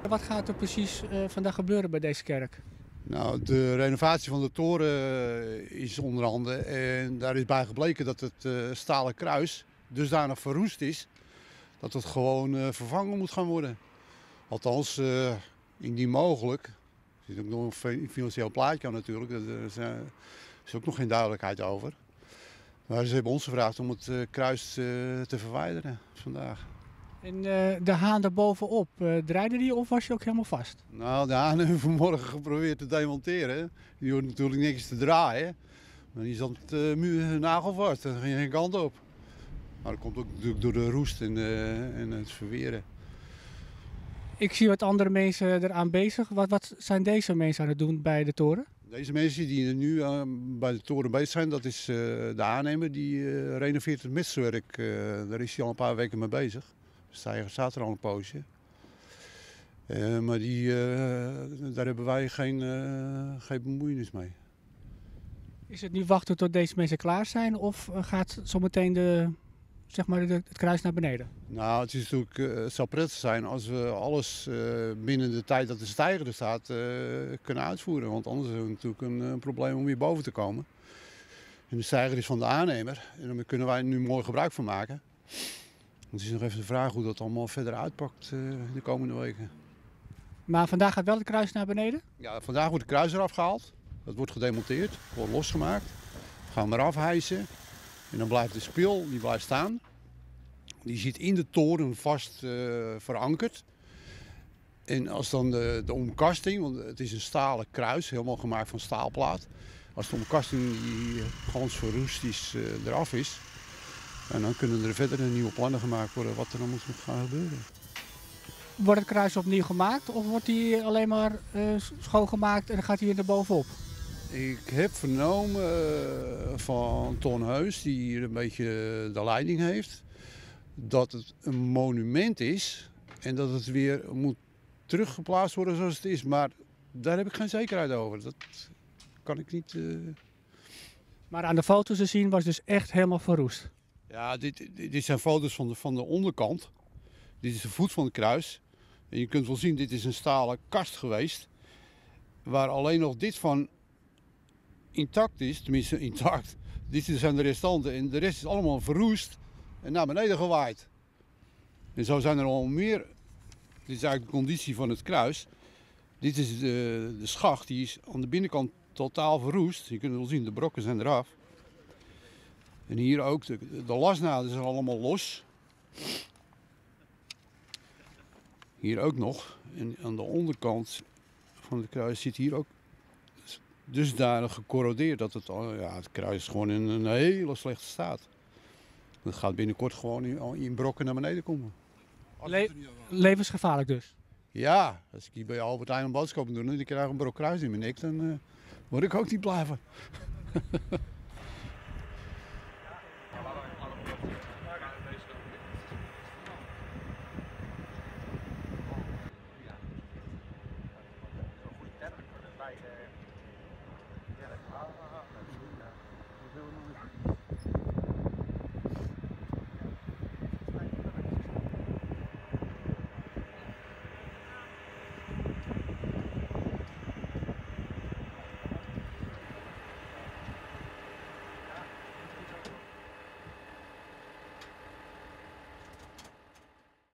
Wat gaat er precies vandaag gebeuren bij deze kerk? Nou, de renovatie van de toren is onder andere en daar is bij gebleken dat het stalen kruis dusdanig verroest is dat het gewoon vervangen moet gaan worden. Althans, indien mogelijk. Er zit ook nog een financieel plaatje aan natuurlijk, daar is ook nog geen duidelijkheid over. Maar ze hebben ons gevraagd om het kruis te verwijderen vandaag. En de haan daarbovenop, draaide die of was je ook helemaal vast? Nou, de haan hebben we vanmorgen geprobeerd te demonteren. Die hoort natuurlijk niks te draaien. Maar die zat nagelvast, daar ging geen kant op. Maar dat komt ook natuurlijk door de roest en het verweren. Ik zie wat andere mensen eraan bezig. Wat zijn deze mensen aan het doen bij de toren? Deze mensen die er nu bij de toren bezig zijn, dat is de aannemer die renoveert het mestwerk. Daar is hij al een paar weken mee bezig. Dus hij staat er al een poosje. Maar daar hebben wij geen bemoeienis mee. Is het nu wachten tot deze mensen klaar zijn of gaat zometeen het kruis naar beneden? Nou, het is natuurlijk, het zou prettig zijn als we alles binnen de tijd dat de steiger er staat kunnen uitvoeren. Want anders hebben we natuurlijk een probleem om hier boven te komen. En de steiger is van de aannemer en daar kunnen wij nu mooi gebruik van maken. Het is nog even de vraag hoe dat allemaal verder uitpakt de komende weken. Maar vandaag gaat wel het kruis naar beneden? Ja, vandaag wordt het kruis eraf gehaald. Dat wordt gedemonteerd, wordt losgemaakt. We gaan hem eraf hijsen. En dan blijft de spil, die blijft staan. Die zit in de toren vast verankerd. En als dan de omkasting, want het is een stalen kruis, helemaal gemaakt van staalplaat. Als de omkasting die gans verroest is, eraf is. En dan kunnen er verder nieuwe plannen gemaakt worden wat er dan moet gaan gebeuren. Wordt het kruis opnieuw gemaakt of wordt die alleen maar schoongemaakt en dan gaat hij weer naar bovenop? Ik heb vernomen van Ton Heus, die hier een beetje de leiding heeft, dat het een monument is en dat het weer moet teruggeplaatst worden zoals het is. Maar daar heb ik geen zekerheid over. Dat kan ik niet... Maar aan de foto's te zien was dus echt helemaal verroest. Ja, dit zijn foto's van de onderkant. Dit is de voet van het kruis. En je kunt wel zien, dit is een stalen kast geweest. Waar alleen nog dit van intact is, tenminste intact. Dit zijn de restanten en de rest is allemaal verroest en naar beneden gewaaid. En zo zijn er al meer. Dit is eigenlijk de conditie van het kruis. Dit is de schacht, die is aan de binnenkant totaal verroest. Je kunt wel zien, de brokken zijn eraf. En hier ook, de lasnaden zijn allemaal los. Hier ook nog. En aan de onderkant van het kruis zit hier ook dusdanig gecorrodeerd dat het kruis gewoon in een hele slechte staat. Dat gaat binnenkort gewoon in brokken naar beneden komen. Levensgevaarlijk dus? Ja, als ik hier bij Albert Heijn een boodschappen doe en ik krijg een brok kruis in mijn nek, dan word ik ook niet blij van.